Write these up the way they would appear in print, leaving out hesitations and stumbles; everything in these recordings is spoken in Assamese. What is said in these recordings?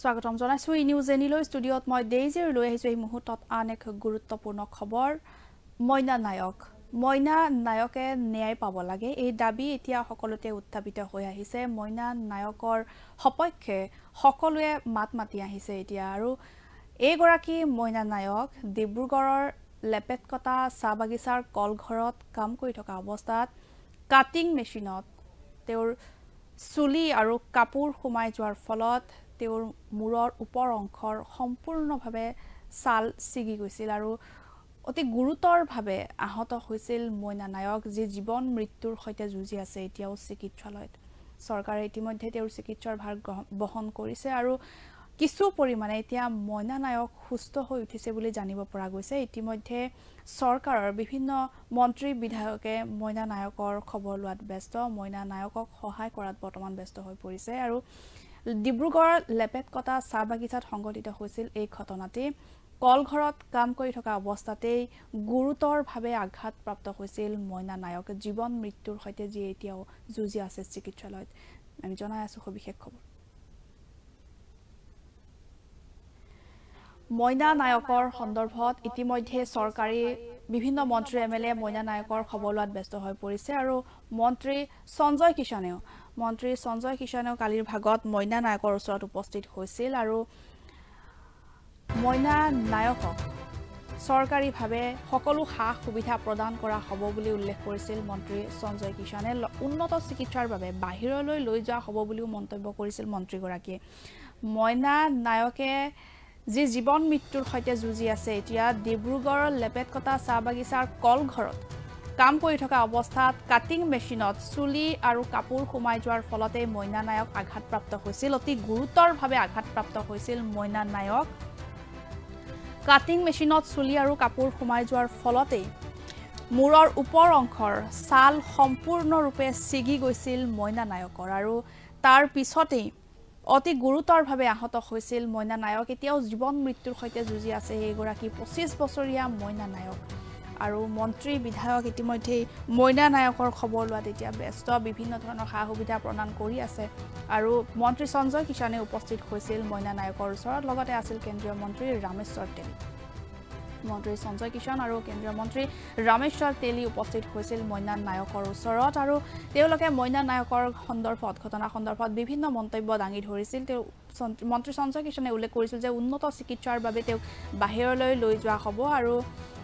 স্বাগতম জনাইছো Enewsne লৈ ষ্টুডিঅত মই দেইজিৰ লৈ আহিছো এই মুহূৰ্তত আন এক গুৰুত্বপূৰ্ণ খবৰ মইনা নায়কে ন্যায় পাব লাগে এই দাবী এতিয়া সকলোতে উত্থাপিত হৈ আহিছে মইনা নায়কৰ সপক্ষে সকলোৱে মাত মাতি আহিছে এতিয়া আৰু এই গৰাকী মইনা নায়ক ডিব্ৰুগড়ৰ লেপেটকটা চাবাগিছাৰ কলঘৰত কাম কৰি থকা অৱস্থাত কাটিং মেচিনত তেওঁৰ চুলি আৰু কাপোৰ সোমাই যোৱাৰ ফলত তেওঁৰ মূৰৰ ওপৰ অংশৰ সম্পূৰ্ণভাৱে ছাল ছিগি গৈছিল আৰু অতি গুৰুতৰভাৱে আহত হৈছিল মইনা নায়ক যি জীৱন মৃত্যুৰ সৈতে যুঁজি আছে এতিয়াও চিকিৎসালয়ত চৰকাৰে ইতিমধ্যে তেওঁৰ চিকিৎসাৰ ভাৰ বহন কৰিছে আৰু কিছু পৰিমাণে এতিয়া মইনা নায়ক সুস্থ হৈ উঠিছে বুলি জানিব পৰা গৈছে ইতিমধ্যে চৰকাৰৰ বিভিন্ন মন্ত্ৰী বিধায়কে মইনা নায়কৰ খবৰ লোৱাত ব্যস্ত মইনা নায়কক সহায় কৰাত বৰ্তমান ব্যস্ত হৈ পৰিছে আৰু ডিব্ৰুগড় লেপেটকটা চাবাগিছাত সংঘটিত হৈছিল এই ঘটনাটি কলঘৰত কাম কৰি থকা অৱস্থাতেই গুৰুতৰভাৱে আঘাতপ্ৰাপ্ত হৈছিল মইনা নায়ক জীৱন মৃত্যুৰ সৈতে যি এতিয়াও যুঁজি আছে চিকিৎসালয়ত আমি জনাই আছো সবিশেষ খবৰ মইনা নায়কৰ সন্দৰ্ভত ইতিমধ্যে চৰকাৰী বিভিন্ন মন্ত্ৰী এমএলএ মইনা নায়কৰ খবৰ লোৱাত ব্যস্ত হৈ পৰিছে আৰু মন্ত্ৰী সঞ্জয় কিষানেও কালিৰ ভাগত মইনা নায়কৰ ওচৰত উপস্থিত হৈছিল আৰু মইনা নায়কক চৰকাৰীভাৱে সকলো সা সুবিধা প্ৰদান কৰা হ'ব বুলি উল্লেখ কৰিছিল মন্ত্ৰী সঞ্জয় কিষানে উন্নত চিকিৎসাৰ বাবে বাহিৰলৈ লৈ যোৱা হ'ব বুলিও মন্তব্য কৰিছিল মন্ত্ৰীগৰাকীয়ে মইনা নায়কে যি জীৱন মৃত্যুৰ সৈতে যুঁজি আছে এতিয়া ডিব্ৰুগড়ৰ লেপেটকটা চাবাগিছাৰ কলঘৰত কাম কৰি থকা অৱস্থাত কাটিং মেচিনত চুলি আৰু কাপোৰ সোমাই যোৱাৰ ফলতে মইনা নায়ক আঘাতপ্ৰাপ্ত হৈছিল অতি গুৰুতৰভাৱে আঘাতপ্ৰাপ্ত হৈছিল মইনা নায়ক কাটিং মেচিনত চুলি আৰু কাপোৰ সোমাই যোৱাৰ ফলতে মূৰৰ ওপৰ অংশৰ ছাল সম্পূৰ্ণৰূপে ছিগি গৈছিল মইনা নায়কৰ আৰু তাৰ পিছতেই অতি গুৰুতৰভাৱে আহত হৈছিল মইনা নায়ক এতিয়াও জীৱন মৃত্যুৰ সৈতে যুঁজি আছে এইগৰাকী 25 বছৰীয়া মইনা নায়ক আৰু মন্ত্ৰী বিধায়ক ইতিমধ্যে মইনা নায়কৰ খবৰ লোৱাত এতিয়া ব্যস্ত বিভিন্ন ধৰণৰ সা সুবিধা প্ৰদান কৰি আছে আৰু মন্ত্ৰী সঞ্জয় কিষানে উপস্থিত হৈছিল মইনা নায়কৰ ওচৰত লগতে আছিল কেন্দ্ৰীয় মন্ত্ৰী ৰামেশ্বৰ তেলী মন্ত্ৰী সঞ্জয় কিষান আৰু কেন্দ্ৰীয় মন্ত্ৰী ৰামেশ্বৰ তেলী উপস্থিত হৈছিল মইনা নায়কৰ ওচৰত আৰু তেওঁলোকে মইনা নায়কৰ ঘটনা সন্দৰ্ভত বিভিন্ন মন্তব্য দাঙি ধৰিছিল মন্ত্ৰী সঞ্জয় কিষানে উল্লেখ কৰিছিল যে উন্নত চিকিৎসাৰ বাবে তেওঁক বাহিৰলৈ লৈ যোৱা হ'ব আৰু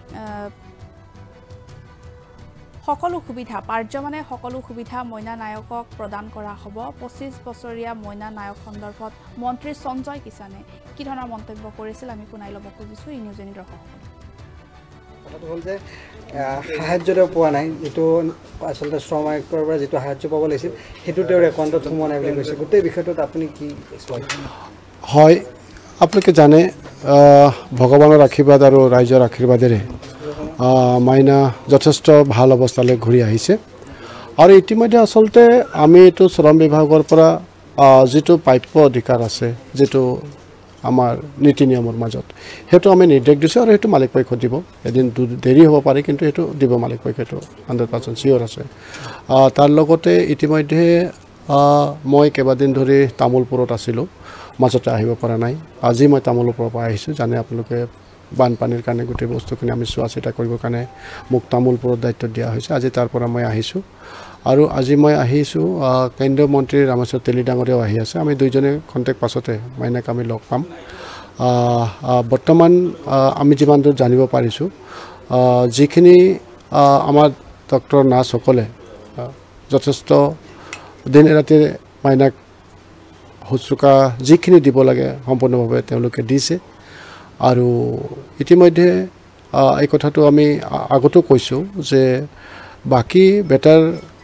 সকলো সুবিধা মইনা নায়কক প্ৰদান কৰা হ'ব 25 বছৰীয়া মইনা নায়ক সন্দৰ্ভত মন্ত্ৰী সঞ্জয় কিষানে কি ধৰণৰ মন্তব্য কৰিছিল আমি শুনাই ল'ব খুজিছো Enewsne দৰ্শকসকল কথাটো হ'ল যে সাহায্যটো পোৱা নাই যেটো আসলতে শ্ৰমিকৰ পৰা যেটো সাহায্য পাব লাগিছিল হেতু তেওঁৰ একাউণ্টত সোমোৱা নাই বুলি কৈছে গোটেই বিষয়টোত আপুনি কি হয় আপোনালোকে জানে ভগৱানৰ আশীৰ্বাদ আৰু ৰাইজৰ আশীৰ্বাদেৰে মাইনা যথেষ্ট ভাল অৱস্থালৈ ঘূৰি আহিছে আৰু ইতিমধ্যে আসলতে আমি এইটো শ্ৰম বিভাগৰ পৰা যেটো প্ৰাপ্য অধিকাৰ আছে যেটো আমাৰ নীতি নিয়মৰ মাজত হেতু আমি নিৰ্দেশ দিছো আৰু হেতু মালিক পক্ষ দিব এদিন দেৰি হ'ব পাৰে কিন্তু হেতু দিব মালিক পক্ষটো 100% চিয়ৰ আছে তাৰ লগতে ইতিমধ্যে মই কেইবাদিন ধৰি তামুলপুৰত আছিলোঁ মাজতে আহিব পৰা নাই আজি মই তামুলপুৰৰ পৰা আহিছোঁ জানে আপোনালোকে বানপানীৰ কাৰণে গোটেই বস্তুখিনি আমি চোৱা চিতা কৰিবৰ কাৰণে মোক তামুলপুৰৰ দায়িত্ব দিয়া হৈছে আজি তাৰ পৰা মই আহিছোঁ আৰু আজি মই আহিছোঁ কেন্দ্ৰীয় মন্ত্ৰী ৰামেশ্বৰ তেলী ডাঙৰীয়াও আহি আছে আমি দুইজনে কণ্টেক্ট পাছতে মাইনাক আমি লগ পাম বৰ্তমান আমি যিমান দূৰ জানিব পাৰিছোঁ যিখিনি আমাৰ ডক্টৰ নাৰ্ছসকলে যথেষ্ট দিন ৰাতি মাইনাক শুশ্ৰূষা যিখিনি দিব লাগে সম্পূৰ্ণভাৱে তেওঁলোকে দিছে আৰু ইতিমধ্যে এই কথাটো আমি আগতো কৈছোঁ যে বাকি বেটাৰ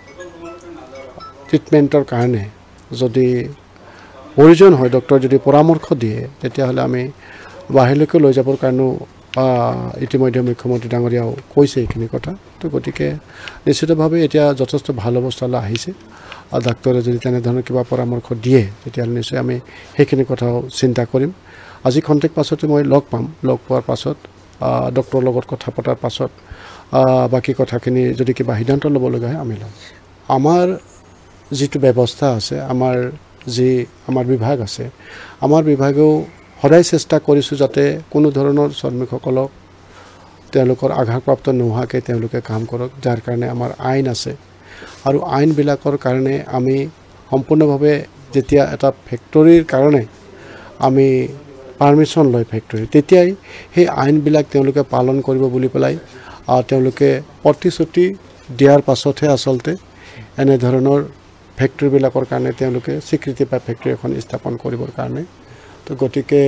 ট্ৰিটমেণ্টৰ কাৰণে যদি প্ৰয়োজন হয় ডক্টৰ যদি পৰামৰ্শ দিয়ে তেতিয়াহ'লে আমি বাহিৰলৈকে লৈ যাবৰ কাৰণেও ইতিমধ্যে মুখ্যমন্ত্ৰী ডাঙৰীয়াও কৈছে এইখিনি কথা তো গতিকে নিশ্চিতভাৱে এতিয়া যথেষ্ট ভাল অৱস্থালৈ আহিছে আৰু ডাক্তৰে যদি তেনেধৰণৰ কিবা পৰামৰ্শ দিয়ে তেতিয়াহ'লে নিশ্চয় আমি সেইখিনি কথাও চিন্তা কৰিম আজি কণ্টেক্ট পাছতে মই লগ পাম লগ পোৱাৰ পাছত ডক্টৰৰ লগত কথা পতাৰ পাছত বাকি কথাখিনি যদি কিবা সিদ্ধান্ত ল'ব লগা হয় আমি ল'ম আমাৰ যেটো ব্যৱস্থা আছে আমাৰ যি আমাৰ বিভাগ আছে আমাৰ বিভাগেও সদায় চেষ্টা কৰিছোঁ যাতে কোনো ধৰণৰ শ্ৰমিকসকলক তেওঁলোকৰ আঘাতপ্ৰাপ্ত নোহোৱাকৈ তেওঁলোকে কাম কৰক যাৰ কাৰণে আমাৰ আইন আছে আৰু আইনবিলাকৰ কাৰণে আমি সম্পূৰ্ণভাৱে যেতিয়া এটা ফেক্টৰীৰ কাৰণে আমি পাৰ্মিশ্যন লয় ফেক্টৰী তেতিয়াই সেই আইনবিলাক তেওঁলোকে পালন কৰিব বুলি পেলাই তেওঁলোকে প্ৰতিশ্ৰুতি দিয়াৰ পাছতহে আচলতে এনেধৰণৰ ফেক্টৰীবিলাকৰ কাৰণে তেওঁলোকে স্বীকৃতি পায় ফেক্টৰী এখন স্থাপন কৰিবৰ কাৰণে তো গতিকে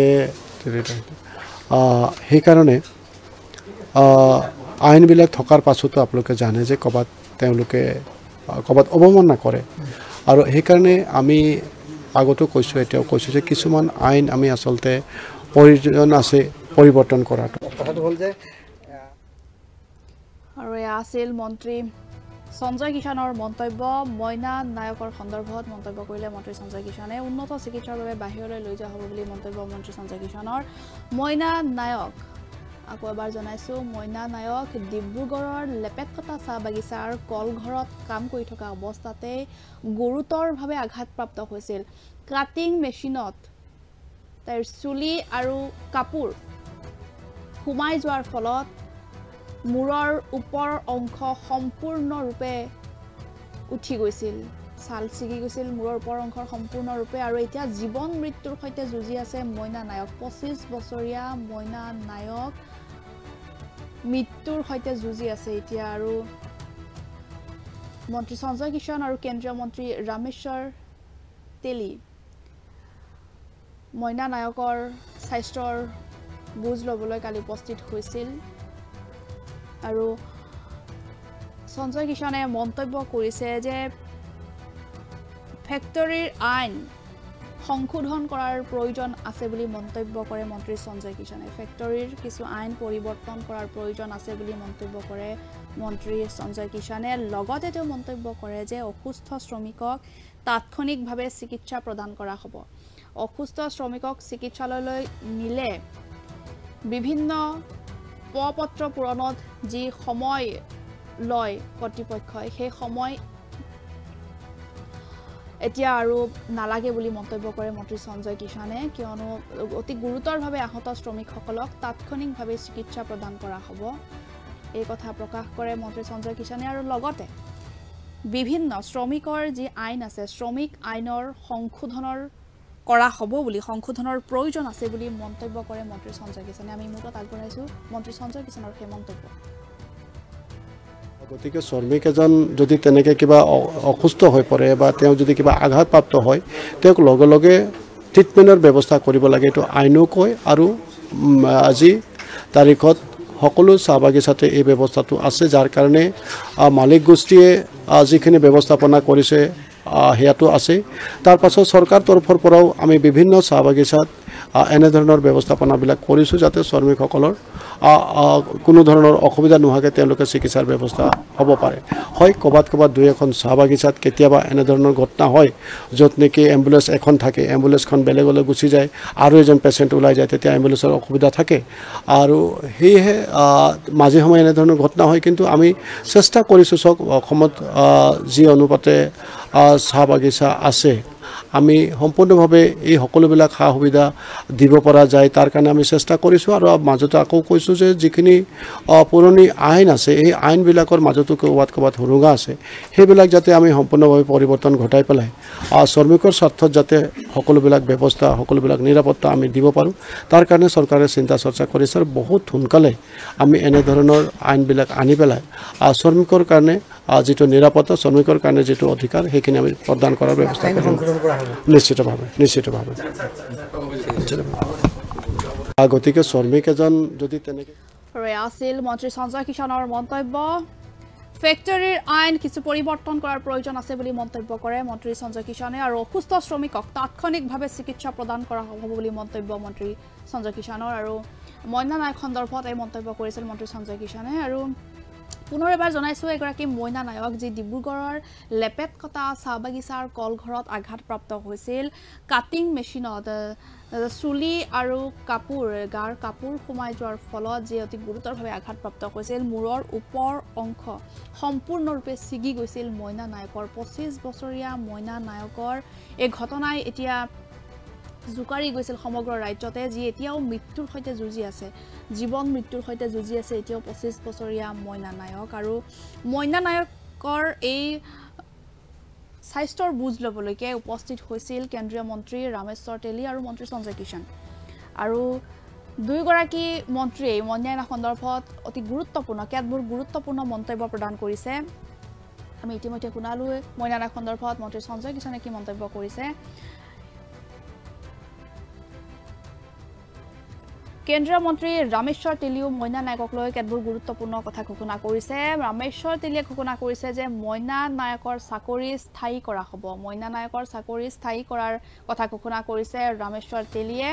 সেইকাৰণে আইনবিলাক থকাৰ পাছতো আপোনালোকে জানে যে ক'ৰবাত অৱমাননা কৰে আৰু সেইকাৰণে আমি আগতো কৈছোঁ এতিয়াও কৈছোঁ যে কিছুমান আইন আমি আচলতে প্ৰয়োজন আছে পৰিৱৰ্তন কৰাটো কথাটো হ'ল যে আৰু এয়া আছিল মন্ত্ৰী সঞ্জয় কিষাণৰ মন্তব্য মইনা নায়কৰ সন্দৰ্ভত মন্তব্য কৰিলে মন্ত্ৰী সঞ্জয় কিষাণে উন্নত চিকিৎসাৰ বাবে বাহিৰলৈ লৈ যোৱা হ'ব বুলি মন্তব্য মন্ত্ৰী সঞ্জয় কিষাণৰ মইনা নায়ক আকৌ এবাৰ জনাইছো মইনা নায়ক ডিব্ৰুগড়ৰ লেপেটকটা চাহ বাগিচাৰ কলঘৰত কাম কৰি থকা অৱস্থাতে গুৰুতৰভাৱে আঘাতপ্ৰাপ্ত হৈছিল কাটিং মেচিনত তাইৰ চুলি আৰু কাপোৰ সোমাই যোৱাৰ ফলত মূৰৰ ওপৰ অংশ সম্পূৰ্ণৰূপে উঠি গৈছিল ছাল ছিগি গৈছিল মূৰৰ ওপৰ অংশৰ সম্পূৰ্ণৰূপে আৰু এতিয়া জীৱন মৃত্যুৰ সৈতে যুঁজি আছে মইনা নায়ক 25 বছৰীয়া মইনা নায়ক মৃত্যুৰ সৈতে যুঁজি আছে এতিয়া আৰু মন্ত্ৰী সঞ্জয় কিষাণ আৰু কেন্দ্ৰীয় মন্ত্ৰী ৰামেশ্বৰ তেলী মইনা নায়কৰ স্বাস্থ্যৰ বুজ ল'বলৈ কালি উপস্থিত হৈছিল আৰু সঞ্জয় কিষাণে মন্তব্য কৰিছে যে ফেক্টৰীৰ আইন সংশোধন কৰাৰ প্ৰয়োজন আছে বুলি মন্তব্য কৰে মন্ত্ৰী সঞ্জয় কিষাণে ফেক্টৰীৰ কিছু আইন পৰিৱৰ্তন কৰাৰ প্ৰয়োজন আছে বুলি মন্তব্য কৰে মন্ত্ৰী সঞ্জয় কিষাণে লগতে তেওঁ মন্তব্য কৰে যে অসুস্থ শ্ৰমিকক তাৎক্ষণিকভাৱে চিকিৎসা প্ৰদান কৰা হ'ব অসুস্থ শ্ৰমিকক চিকিৎসালয়লৈ নিলে বিভিন্ন পত্ৰ পূৰণত যি সময় লয় কৰ্তৃপক্ষই সেই সময় এতিয়া আৰু নালাগে বুলি মন্তব্য কৰে মন্ত্ৰী সঞ্জয় কিষাণে কিয়নো অতি গুৰুতৰভাৱে আহত শ্ৰমিকসকলক তাৎক্ষণিকভাৱে চিকিৎসা প্ৰদান কৰা হ'ব এই কথা প্ৰকাশ কৰে মন্ত্ৰী সঞ্জয় কিষাণে আৰু লগতে বিভিন্ন শ্ৰমিকৰ যি আইন আছে শ্ৰমিক আইনৰ সংশোধনৰ কৰা হ'ব বুলি সংশোধনৰ প্ৰয়োজন আছে বুলি মন্তব্য কৰে মন্ত্ৰী সঞ্জয় কিষাণে আমি মুঠত আগবঢ়াইছো মন্ত্ৰী সঞ্জয় কিষাণৰ সেই মন্তব্য গতিকে শ্ৰমিক এজন যদি তেনেকৈ কিবা অসুস্থ হৈ পৰে বা তেওঁ যদি কিবা আঘাতপ্ৰাপ্ত হয় তেওঁক লগে লগে ট্ৰিটমেণ্টৰ ব্যৱস্থা কৰিব লাগে এইটো আইনো কয় আৰু আজি তাৰিখত সকলো চাহ বাগিচাতে এই ব্যৱস্থাটো আছে যাৰ কাৰণে মালিক গোষ্ঠীয়ে যিখিনি ব্যৱস্থাপনা কৰিছে সেয়াটো আছে তাৰ পাছত চৰকাৰ তৰফৰ পৰাও আমি বিভিন্ন চাহ বাগিচাত এনেধৰণৰ ব্যৱস্থাপনাবিলাক কৰিছোঁ যাতে শ্ৰমিকসকলৰ কোনো ধৰণৰ অসুবিধা নোহোৱাকৈ তেওঁলোকে চিকিৎসাৰ ব্যৱস্থা হ'ব পাৰে হয় ক'ৰবাত দুই এখন চাহ বাগিচাত কেতিয়াবা এনেধৰণৰ ঘটনা হয় য'ত নেকি এম্বুলেঞ্চ এখন থাকে এম্বুলেঞ্চখন বেলেগলৈ গুচি যায় আৰু এজন পেচেণ্ট ওলাই যায় তেতিয়া এম্বুলেঞ্চৰ অসুবিধা থাকে আৰু সেয়েহে মাজে সময়ে এনেধৰণৰ ঘটনা হয় কিন্তু আমি চেষ্টা কৰিছোঁ চাওক অসমত যি অনুপাতে চাহ বাগিচা আছে আমি সম্পূৰ্ণভাৱে এই সকলোবিলাক সা সুবিধা দিব পৰা যায় তাৰ কাৰণে আমি চেষ্টা কৰিছোঁ আৰু মাজতে আকৌ কৈছোঁ যে যিখিনি পুৰণি আইন আছে এই আইনবিলাকৰ মাজতো ক'ৰবাত সুৰুঙা আছে সেইবিলাক যাতে আমি সম্পূৰ্ণভাৱে পৰিৱৰ্তন ঘটাই পেলাই শ্ৰমিকৰ স্বাৰ্থত যাতে সকলোবিলাক ব্যৱস্থা সকলোবিলাক নিৰাপত্তা আমি দিব পাৰোঁ তাৰ কাৰণে চৰকাৰে চিন্তা চৰ্চা কৰিছে আৰু বহুত সোনকালে আমি এনেধৰণৰ আইনবিলাক আনি পেলাই শ্ৰমিকৰ কাৰণে যিটো নিৰাপত্তা শ্ৰমিকৰ কাৰণে যিটো অধিকাৰ সেইখিনি আমি প্ৰদান কৰাৰ ব্যৱস্থা কৰিম নিশ্চিতভাৱে গতিকে শ্ৰমিক এজন যদি তেনেকৈ আছিল মন্ত্ৰী সঞ্জয় কিষাণৰ মন্তব্য ফেক্টৰীৰ আইন কিছু পৰিৱৰ্তন কৰাৰ প্ৰয়োজন আছে বুলি মন্তব্য কৰে মন্ত্ৰী সঞ্জয় কিষাণে আৰু অসুস্থ শ্ৰমিকক তাৎক্ষণিকভাৱে চিকিৎসা প্ৰদান কৰা হ'ব বুলি মন্তব্য মন্ত্ৰী সঞ্জয় কিষাণৰ আৰু মইনা নায়ক সন্দৰ্ভত এই মন্তব্য কৰিছিল মন্ত্ৰী সঞ্জয় কিষাণে আৰু পুনৰ এবাৰ জনাইছোঁ এগৰাকী মইনা নায়ক যি ডিব্ৰুগড়ৰ লেপেটকটা চাহ বাগিচাৰ কলঘৰত আঘাতপ্ৰাপ্ত হৈছিল কাটিং মেচিনত চুলি আৰু গাৰ কাপোৰ সোমাই যোৱাৰ ফলত যি অতি গুৰুতৰভাৱে আঘাতপ্ৰাপ্ত হৈছিল মূৰৰ ওপৰ অংশ সম্পূৰ্ণৰূপে ছিগি গৈছিল মইনা নায়কৰ 25 বছৰীয়া মইনা নায়কৰ এই ঘটনাই এতিয়া জুকাৰি গৈছিল সমগ্ৰ ৰাজ্যতে যি এতিয়াও মৃত্যুৰ সৈতে যুঁজি আছে জীৱন মৃত্যুৰ সৈতে যুঁজি আছে এতিয়াও 25 বছৰীয়া মইনা নায়ক আৰু মইনা নায়কৰ এই স্বাস্থ্যৰ বুজ ল'বলৈকে উপস্থিত হৈছিল কেন্দ্ৰীয় মন্ত্ৰী ৰামেশ্বৰ তেলী আৰু মন্ত্ৰী সঞ্জয় কিষাণ আৰু দুয়োগৰাকী মন্ত্ৰীয়ে মইনা নায়ক সন্দৰ্ভত অতি গুৰুত্বপূৰ্ণ মন্তব্য প্ৰদান কৰিছে আমি ইতিমধ্যে শুনালো মইনা নায়ক সন্দৰ্ভত মন্ত্ৰী সঞ্জয় কিষাণে কি মন্তব্য কৰিছে কেন্দ্ৰীয় মন্ত্ৰী ৰামেশ্বৰ তেলীও মইনা নায়কক লৈ কেতবোৰ গুৰুত্বপূৰ্ণ কথা ঘোষণা কৰিছে ৰামেশ্বৰ তেলীয়ে ঘোষণা কৰিছে যে মইনা নায়কৰ চাকৰি স্থায়ী কৰা হ'ব মইনা নায়কৰ চাকৰি স্থায়ী কৰাৰ কথা ঘোষণা কৰিছে ৰামেশ্বৰ তেলীয়ে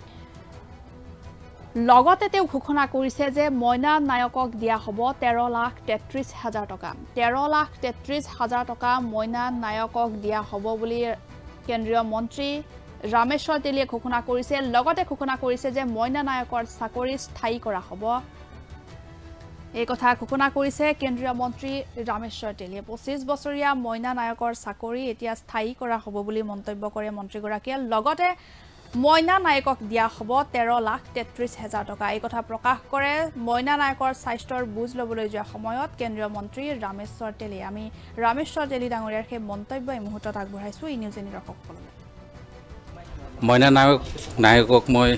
লগতে তেওঁ ঘোষণা কৰিছে যে মইনা নায়কক দিয়া হ'ব 13,33,000 টকা 13,33,000 টকা মইনা নায়কক দিয়া হ'ব বুলি কেন্দ্ৰীয় মন্ত্ৰী ৰামেশ্বৰ তেলীয়ে ঘোষণা কৰিছে লগতে ঘোষণা কৰিছে যে মইনা নায়কৰ চাকৰি স্থায়ী কৰা হ'ব এই কথা ঘোষণা কৰিছে কেন্দ্ৰীয় মন্ত্ৰী ৰামেশ্বৰ তেলীয়ে 25 বছৰীয়া মইনা নায়কৰ চাকৰি এতিয়া স্থায়ী কৰা হ'ব বুলি মন্তব্য কৰে মন্ত্ৰীগৰাকীয়ে লগতে মইনা নায়কক দিয়া হ'ব 13,33,000 টকা এই কথা প্ৰকাশ কৰে মইনা নায়কৰ স্বাস্থ্যৰ বুজ ল'বলৈ যোৱা সময়ত কেন্দ্ৰীয় মন্ত্ৰী ৰামেশ্বৰ তেলী আমি ৰামেশ্বৰ তেলী ডাঙৰীয়াৰ সেই মন্তব্য এই মুহূৰ্তত আগবঢ়াইছো এই নিউজেনী দৰ্শকসকললৈ মইনা নায়কক মই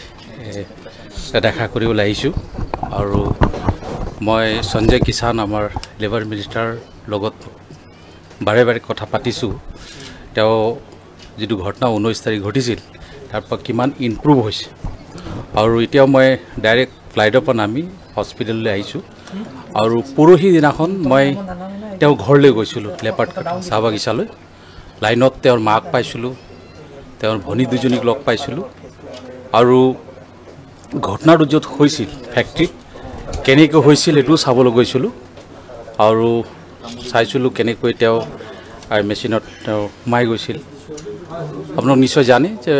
দেখা কৰিবলৈ আহিছোঁ আৰু মই সঞ্জয় কিষাণ আমাৰ লেবাৰ মিনিষ্টাৰ লগত বাৰে বাৰে কথা পাতিছোঁ তেওঁ যিটো ঘটনা 19 তাৰিখ ঘটিছিল তাৰ পৰা কিমান ইম্প্ৰুভ হৈছে আৰু এতিয়া মই ডাইৰেক্ট ফ্লাইটৰ পৰা নামি হস্পিটেললৈ আহিছোঁ আৰু পৰহি দিনাখন মই তেওঁৰ ঘৰলৈ গৈছিলোঁ লেপাৰ্টকটা চাহ বাগিচালৈ লাইনত তেওঁৰ মাক পাইছিলোঁ তেওঁৰ ভনী দুজনীক লগ পাইছিলোঁ আৰু ঘটনাটো য'ত হৈছিল ফেক্টৰীত কেনেকৈ হৈছিল এইটো চাবলৈ গৈছিলোঁ আৰু চাইছিলোঁ কেনেকৈ তেওঁ মেচিনত তেওঁ সোমাই গৈছিল আপোনালোক নিশ্চয় জানে যে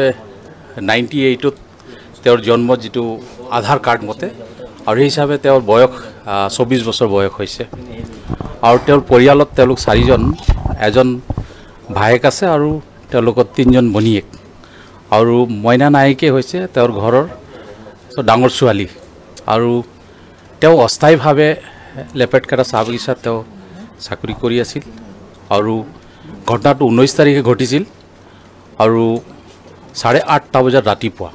98ত তেওঁৰ জন্ম যিটো আধাৰ কাৰ্ড মতে আৰু সেই হিচাপে তেওঁৰ বয়স 24 বছৰ বয়স হৈছে আৰু তেওঁৰ পৰিয়ালত তেওঁলোক 4জন এজন ভায়েক আছে আৰু তেওঁলোকৰ 3জন ভনীয়েক আৰু মইনা নায়কে হৈছে তেওঁৰ ঘৰৰ ডাঙৰ ছোৱালী আৰু তেওঁ অস্থায়ীভাৱে লেপেটকটা চাহ বাগিচাত তেওঁ চাকৰি কৰি আছিল আৰু ঘটনাটো 19 তাৰিখে ঘটিছিল আৰু 8:30 বজাত ৰাতিপুৱা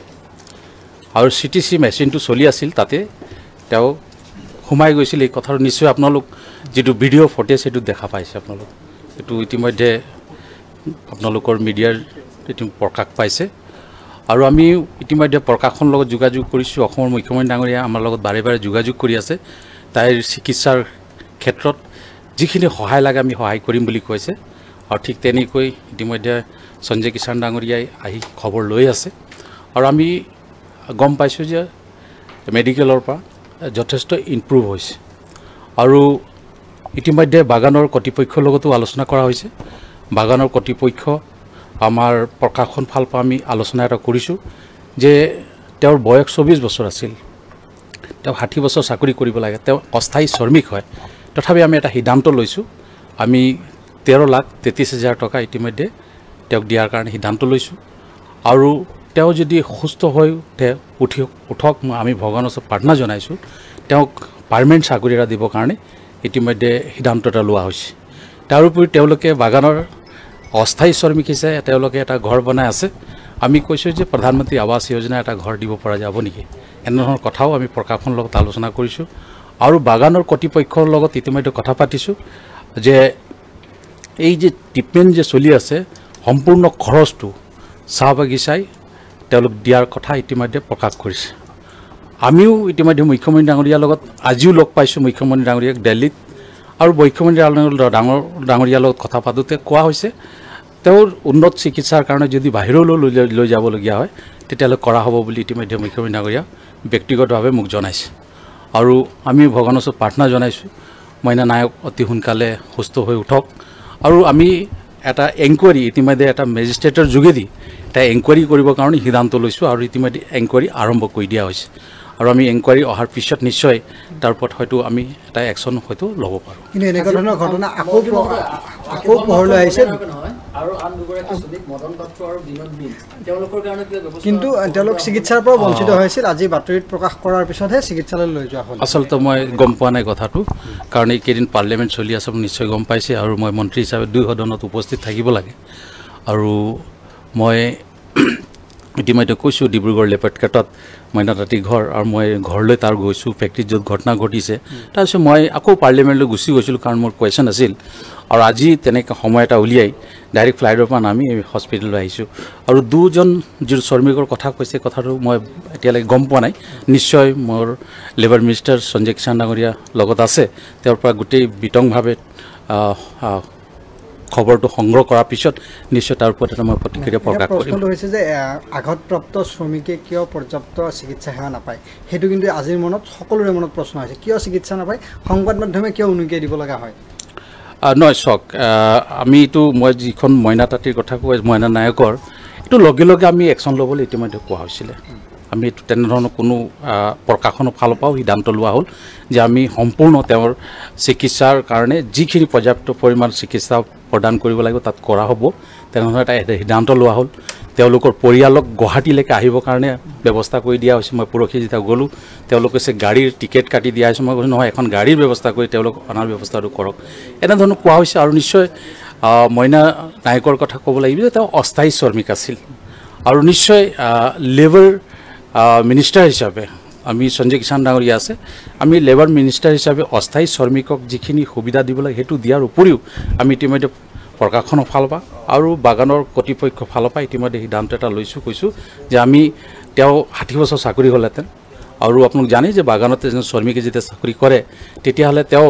আৰু CTC মেচিনটো চলি আছিল তাতে তেওঁ সোমাই গৈছিল এই কথাটো নিশ্চয় আপোনালোক যেটো ভিডিঅ' ফুটেজ সেইটো দেখা পাইছে আপোনালোক এটো ইতিমধ্যে আপোনালোকৰ মিডিয়াৰ এটো প্ৰকাশ পাইছে আৰু আমি ইতিমধ্যে প্ৰকাশনৰ লগত যোগাযোগ কৰিছো অসমৰ মুখ্যমন্ত্ৰী ডাঙৰীয়া আমাৰ লগত বাৰে বাৰে যোগাযোগ কৰি আছে তাইৰ চিকিৎসাৰ ক্ষেত্ৰত যিখিনি সহায় লাগে আমি সহায় কৰিম বুলি কৈছে আৰু ঠিক তেনেকৈ ইতিমধ্যে সঞ্জয় কিষাণ ডাঙৰীয়াই আহি খবৰ লৈ আছে আৰু আমি গম পাইছো যে মেডিকেলৰ পৰা যথেষ্ট ইম্প্ৰুভ হৈছে আৰু ইতিমধ্যে বাগানৰ কৰ্তৃপক্ষৰ লগতো আলোচনা কৰা হৈছে বাগানৰ কৰ্তৃপক্ষ আমাৰ প্ৰকাশন ফাল পৰা আমি আলোচনা এটা কৰিছোঁ যে তেওঁৰ বয়স 24 বছৰ আছিল তেওঁ 60 বছৰ চাকৰি কৰিব লাগে তেওঁ অস্থায়ী শ্ৰমিক হয় তথাপি আমি এটা সিদ্ধান্ত লৈছোঁ আমি 13,33,000 টকা ইতিমধ্যে তেওঁক দিয়াৰ কাৰণে সিদ্ধান্ত লৈছোঁ আৰু তেওঁ যদি সুস্থ হৈ উঠক আমি ভগৱানৰ ওচৰত প্ৰাৰ্থনা জনাইছোঁ তেওঁক পাৰ্মানেণ্ট চাকৰি এটা দিবৰ কাৰণে ইতিমধ্যে সিদ্ধান্ত এটা লোৱা হৈছে তাৰোপৰি তেওঁলোকে বাগানৰ অস্থায়ী শ্ৰমিক হিচাপে তেওঁলোকে এটা ঘৰ বনাই আছে আমি কৈছোঁ যে প্ৰধানমন্ত্ৰী আৱাস যোজনা এটা ঘৰ দিব পৰা যাব নেকি এনেধৰণৰ কথাও আমি প্ৰকাশনৰ লগত আলোচনা কৰিছোঁ আৰু বাগানৰ কৰ্তৃপক্ষৰ লগত ইতিমধ্যে কথা পাতিছোঁ যে এই যে ট্ৰিটমেণ্ট যে চলি আছে সম্পূৰ্ণ খৰচটো চাহ বাগিচাই তেওঁলোক দিয়াৰ কথা ইতিমধ্যে প্ৰকাশ কৰিছে আমিও ইতিমধ্যে মুখ্যমন্ত্ৰী ডাঙৰীয়াৰ লগত আজিও লগ পাইছোঁ মুখ্যমন্ত্ৰী ডাঙৰীয়াক দিল্লীত আৰু মুখ্যমন্ত্ৰী ডাঙৰীয়াৰ লগত কথা পাতোতে কোৱা হৈছে তেওঁৰ উন্নত চিকিৎসাৰ কাৰণে যদি বাহিৰলৈ লৈ যাবলগীয়া হয় তেতিয়াহ'লে কৰা হ'ব বুলি ইতিমধ্যে মুখ্যমন্ত্ৰী ডাঙৰীয়া ব্যক্তিগতভাৱে মোক জনাইছে আৰু আমি ভগৱানৰ ওচৰত প্ৰাৰ্থনা জনাইছোঁ মইনা নায়ক অতি সোনকালে সুস্থ হৈ উঠক আৰু আমি এটা এনকুৱাৰী ইতিমধ্যে এটা মেজিষ্ট্ৰেটৰ যোগেদি এটা এনকুৱাৰী কৰিবৰ কাৰণে সিদ্ধান্ত লৈছোঁ আৰু ইতিমধ্যে এনকুৱাৰী আৰম্ভ কৰি দিয়া হৈছে আৰু আমি এনকুৱাৰী অহাৰ পিছত নিশ্চয় তাৰ ওপৰত হয়তো আমি এটা একশ্যন হয়তো ল'ব পাৰোঁ কিন্তু এনেকুৱা ধৰণৰ ঘটনা আকৌ পোহৰলৈ আহিছে কিন্তু তেওঁলোক চিকিৎসাৰ পৰা বঞ্চিত হৈছিল আজি বাতৰিত প্ৰকাশ কৰাৰ পিছতহে চিকিৎসালয়লৈ লৈ যোৱা হ'ল আচলতে মই গম পোৱা নাই কথাটো কাৰণ এইকেইদিন পাৰ্লিয়ামেণ্ট চলি আছে নিশ্চয় গম পাইছে আৰু মই মন্ত্ৰী হিচাপে 2 সদনত উপস্থিত থাকিব লাগে আৰু মই ইতিমধ্যে কৈছোঁ ডিব্ৰুগড় লেপেটকাটত মইনা তাঁতী ঘৰ আৰু মই ঘৰলৈ তাৰ গৈছোঁ ফেক্টৰীত য'ত ঘটনা ঘটিছে তাৰপিছত মই আকৌ পাৰ্লিয়ামেণ্টলৈ গুচি গৈছিলোঁ কাৰণ মোৰ কুৱেশ্যন আছিল আৰু আজি তেনেকৈ সময় এটা উলিয়াই ডাইৰেক্ট ফ্লাইটৰ পৰা নামি হস্পিটেললৈ আহিছোঁ আৰু 2জন যিটো শ্ৰমিকৰ কথা কৈছে কথাটো মই এতিয়ালৈকে গম পোৱা নাই নিশ্চয় মোৰ লেবাৰ মিনিষ্টাৰ সঞ্জয় কিষাণ ডাঙৰীয়া লগত আছে তেওঁৰ পৰা গোটেই বিতংভাৱে খবৰটো সংগ্ৰহ কৰাৰ পিছত নিশ্চয় তাৰ ওপৰত এটা মই প্ৰতিক্ৰিয়া প্ৰকাশ কৰিম প্ৰশ্নটো হৈছে যে আঘাতপ্ৰাপ্ত শ্ৰমিকে কিয় পৰ্যাপ্ত চিকিৎসা সেৱা নাপায় সেইটো কিন্তু আজিৰ মনত সকলোৰে মনত প্ৰশ্ন হৈছে কিয় চিকিৎসা নাপায় সংবাদ মাধ্যমে কিয় উনুকিয়াই দিব লগা হয় নহয় চাওক আমি এইটো মই যিখন মইনা তাঁতীৰ কথা কৈ মইনা নায়কৰ এইটো লগে লগে আমি একশ্যন ল'বলৈ ইতিমধ্যে কোৱা হৈছিলে আমি এইটো তেনেধৰণৰ কোনো প্ৰকাশনৰ ফালৰ পৰাও সিদ্ধান্ত লোৱা হ'ল যে আমি সম্পূৰ্ণ তেওঁৰ চিকিৎসাৰ কাৰণে যিখিনি পৰ্যাপ্ত পৰিমাণ চিকিৎসা প্ৰদান কৰিব লাগিব তাত কৰা হ'ব তেনেধৰণৰ এটা সিদ্ধান্ত লোৱা হ'ল তেওঁলোকৰ পৰিয়ালক গুৱাহাটীলৈকে আহিবৰ কাৰণে ব্যৱস্থা কৰি দিয়া হৈছে মই পৰহি যেতিয়া গ'লোঁ তেওঁলোকে কৈছে গাড়ীৰ টিকেট কাটি দিয়া হৈছে মই কৈছোঁ নহয় এখন গাড়ীৰ ব্যৱস্থা কৰি তেওঁলোক অনাৰ ব্যৱস্থাটো কৰক এনেধৰণৰ কোৱা হৈছে আৰু নিশ্চয় মইনা নায়কৰ কথা ক'ব লাগিব যে তেওঁ অস্থায়ী শ্ৰমিক আছিল আৰু নিশ্চয় লেবাৰ মিনিষ্টাৰ হিচাপে আমি সঞ্জয় কিষাণ ডাঙৰীয়া আছে আমি লেবাৰ মিনিষ্টাৰ হিচাপে অস্থায়ী শ্ৰমিকক যিখিনি সুবিধা দিব লাগে সেইটো দিয়াৰ উপৰিও আমি ইতিমধ্যে প্ৰকাশনৰ ফালৰ পৰা আৰু বাগানৰ কৰ্তৃপক্ষৰ ফালৰ পৰা ইতিমধ্যে সিদ্ধান্ত এটা লৈছোঁ কৈছোঁ যে আমি তেওঁ 60 বছৰ চাকৰি হ'লহেঁতেন আৰু আপোনালোক জানে যে বাগানত এজন শ্ৰমিকে যেতিয়া চাকৰি কৰে তেতিয়াহ'লে তেওঁ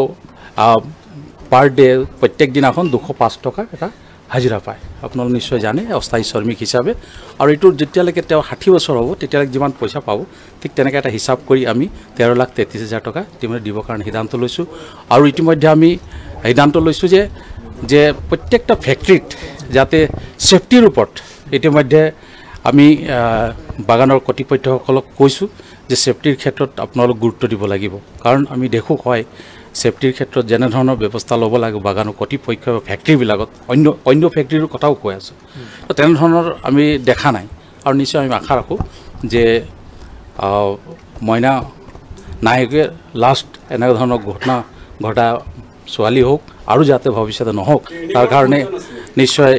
পাৰ ডে প্ৰত্যেক দিনাখন 205 টকা এটা হাজিৰা পায় আপোনালোক নিশ্চয় জানে অস্থায়ী শ্ৰমিক হিচাপে আৰু এইটো যেতিয়ালৈকে তেওঁ 60 বছৰ হ'ব তেতিয়ালৈকে যিমান পইচা পাব ঠিক তেনেকৈ এটা হিচাপ কৰি আমি 13,33,000 টকা ইতিমধ্যে দিবৰ কাৰণে সিদ্ধান্ত লৈছোঁ আৰু ইতিমধ্যে আমি সিদ্ধান্ত লৈছোঁ যে প্ৰত্যেকটা ফেক্টৰীত যাতে ছেফটিৰ ওপৰত ইতিমধ্যে আমি বাগানৰ কৰ্তৃপক্ষসকলক কৈছোঁ যে ছেফটিৰ ক্ষেত্ৰত আপোনালোক গুৰুত্ব দিব লাগিব কাৰণ আমি দেখোঁ হয় ছেফটিৰ ক্ষেত্ৰত যেনেধৰণৰ ব্যৱস্থা ল'ব লাগে বাগানৰ কৰ্তৃপক্ষ ফেক্টৰীবিলাকত অন্য ফেক্টৰীৰ কথাও কৈ আছোঁ তো তেনেধৰণৰ আমি দেখা নাই আৰু নিশ্চয় আমি আশা ৰাখোঁ যে মইনা নায়কে লাষ্ট এনেকুৱা ধৰণৰ ঘটনা ঘটা ছোৱালী হওক আৰু যাতে ভৱিষ্যতে নহওক তাৰ কাৰণে নিশ্চয়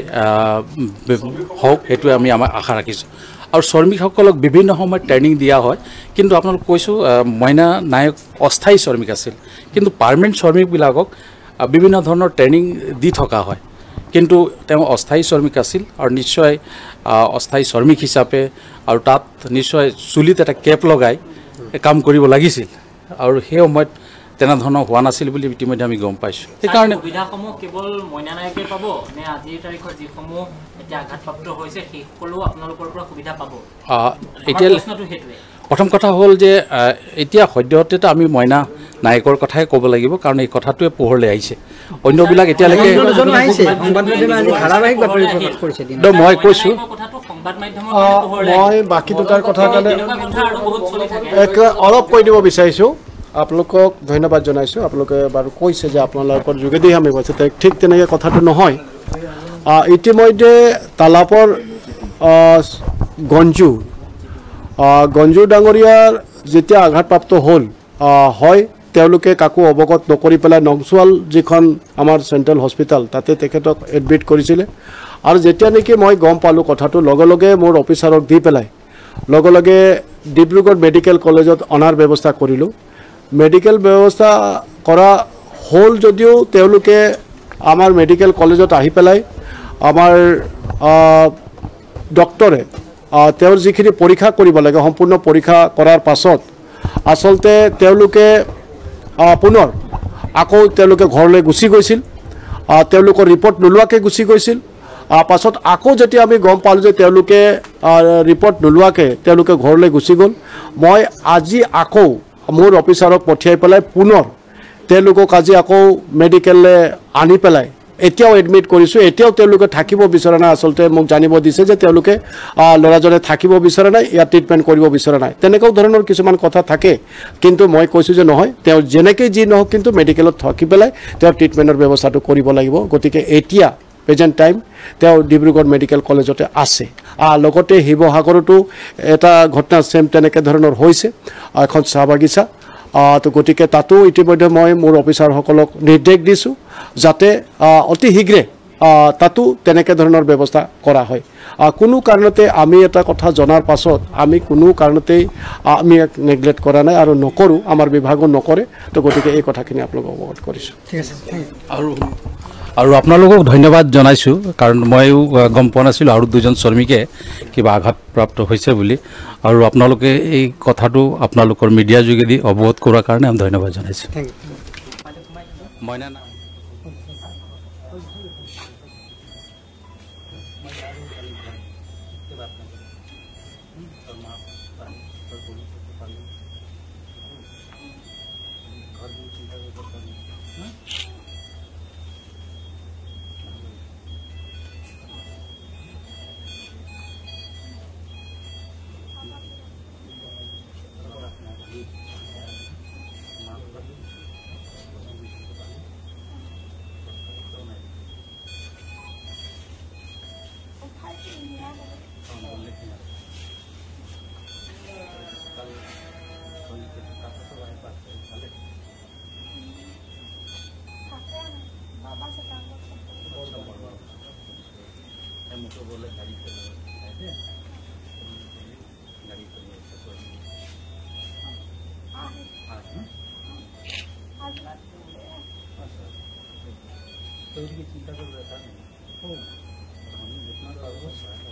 হওক সেইটোৱে আমি আমাৰ আশা ৰাখিছোঁ আৰু শ্ৰমিকসকলক বিভিন্ন সময়ত ট্ৰেইনিং দিয়া হয় কিন্তু আপোনালোক কৈছোঁ মইনা নায়ক অস্থায়ী শ্ৰমিক আছিল কিন্তু পাৰ্মানেণ্ট শ্ৰমিকবিলাকক বিভিন্ন ধৰণৰ ট্ৰেইনিং দি থকা হয় কিন্তু তেওঁ অস্থায়ী শ্ৰমিক আছিল আৰু নিশ্চয় অস্থায়ী শ্ৰমিক হিচাপে আৰু তাত নিশ্চয় চুলিত এটা কেপ লগাই কাম কৰিব লাগিছিল আৰু সেই সময়ত তেনেধৰণৰ হোৱা নাছিল বুলি ইতিমধ্যে আমি গম পাইছোঁ সেইকাৰণে সুবিধাসমূহ কেৱল মইনা নায়কে পাব নে আজিৰ তাৰিখত যিসমূহ এতিয়া আঘাতপ্ৰাপ্ত হৈছে সেই সকলো আপোনালোকৰ পৰা সুবিধা পাব এতিয়া প্ৰথম কথা হ'ল যে এতিয়া সদ্যহতেতো আমি মইনা নায়কৰ কথাই ক'ব লাগিব কাৰণ এই কথাটোৱে পোহৰলৈ আহিছে অন্যবিলাক এতিয়ালৈকে মই কৈছোঁ মই বাকী দুটাৰ কথা কাৰণে অলপ কৈ দিব বিচাৰিছোঁ আপোনালোকক ধন্যবাদ জনাইছোঁ আপোনালোকে বাৰু কৈছে যে আপোনালোকৰ যোগেদি আমি কৈছোঁ ঠিক তেনেকৈ কথাটো নহয় ইতিমধ্যে তালাপৰ গঞ্জু ডাঙৰীয়াৰ যেতিয়া আঘাতপ্ৰাপ্ত হ'ল হয় তেওঁলোকে কাকো অৱগত নকৰি পেলাই নংচুৱাল যিখন আমাৰ চেণ্ট্ৰেল হস্পিটেল তাতে তেখেতক এডমিট কৰিছিলে আৰু যেতিয়া নেকি মই গম পালোঁ কথাটো লগে লগে মোৰ অফিচাৰক দি পেলাই লগে লগে ডিব্ৰুগড় মেডিকেল কলেজত অনাৰ ব্যৱস্থা কৰিলোঁ মেডিকেল ব্যৱস্থা কৰা হ'ল যদিও তেওঁলোকে আমাৰ মেডিকেল কলেজত আহি পেলাই আমাৰ ডক্টৰে তেওঁৰ যিখিনি পৰীক্ষা কৰিব লাগে সম্পূৰ্ণ পৰীক্ষা কৰাৰ পাছত আচলতে তেওঁলোকে পুনৰ আকৌ তেওঁলোকে ঘৰলৈ গুচি গৈছিল তেওঁলোকৰ ৰিপৰ্ট নোলোৱাকৈ গুচি গৈছিল পাছত আকৌ যেতিয়া আমি গম পালোঁ যে তেওঁলোকে ৰিপৰ্ট নোলোৱাকৈ তেওঁলোকে ঘৰলৈ গুচি গ'ল মই আজি আকৌ মোৰ অফিচাৰক পঠিয়াই পেলাই পুনৰ তেওঁলোকক আজি আকৌ মেডিকেললৈ আনি পেলাই এতিয়াও এডমিট কৰিছোঁ এতিয়াও তেওঁলোকে থাকিব বিচৰা নাই আচলতে মোক জানিব দিছে যে তেওঁলোকে ল'ৰাজনে থাকিব বিচৰা নাই ইয়াত ট্ৰিটমেণ্ট কৰিব বিচৰা নাই তেনেকুৱা ধৰণৰ কিছুমান কথা থাকে কিন্তু মই কৈছোঁ যে নহয় তেওঁ যেনেকৈ যি নহওক কিন্তু মেডিকেলত থাকি পেলাই তেওঁৰ ট্ৰিটমেণ্টৰ ব্যৱস্থাটো কৰিব লাগিব গতিকে এতিয়া প্ৰেজেণ্ট টাইম তেওঁ ডিব্ৰুগড় মেডিকেল কলেজতে আছে লগতে শিৱসাগৰতো এটা ঘটনা চেম তেনেকৈ ধৰণৰ হৈছে এখন চাহ বাগিচা তো গতিকে তাতো ইতিমধ্যে মই মোৰ অফিচাৰসকলক নিৰ্দেশ দিছোঁ যাতে অতি শীঘ্ৰে তাতো তেনেকৈ ধৰণৰ ব্যৱস্থা কৰা হয় কোনো কাৰণতে আমি এটা কথা জনাৰ পাছত আমি কোনো কাৰণতেই আমি নেগলেক্ট কৰা নাই আৰু নকৰোঁ আমাৰ বিভাগো নকৰে তো গতিকে এই কথাখিনি আপোনালোকক অৱগত কৰিছোঁ ঠিক আছে আৰু আপোনালোকক ধন্যবাদ জনাইছোঁ কাৰণ ময়ো গম পোৱা নাছিলোঁ আৰু দুজন শ্ৰমিকে কিবা আঘাতপ্ৰাপ্ত হৈছে বুলি আৰু আপোনালোকে এই কথাটো আপোনালোকৰ মিডিয়াৰ যোগেদি অৱগত কৰাৰ কাৰণে আমি ধন্যবাদ জনাইছোঁ মইনা চিন্তা কৰিব